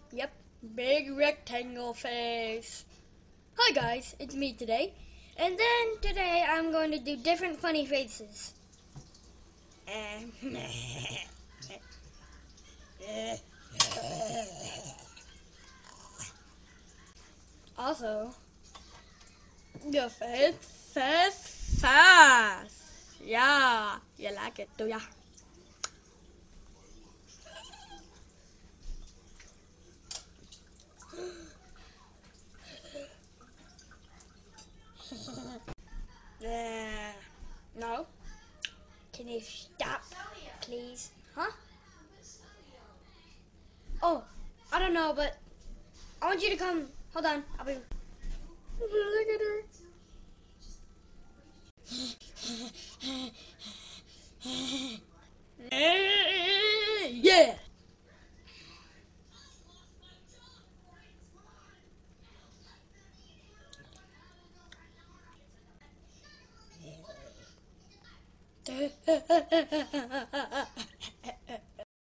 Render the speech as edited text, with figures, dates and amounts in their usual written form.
Yep, big rectangle face. Hi guys, it's me today. And then today I'm going to do different funny faces. Also, your face fast. Yeah, you like it, do ya? No. Can you stop, please? Huh? Oh, I don't know, but I want you to come. Hold on, I'll be. Look at her. Yeah.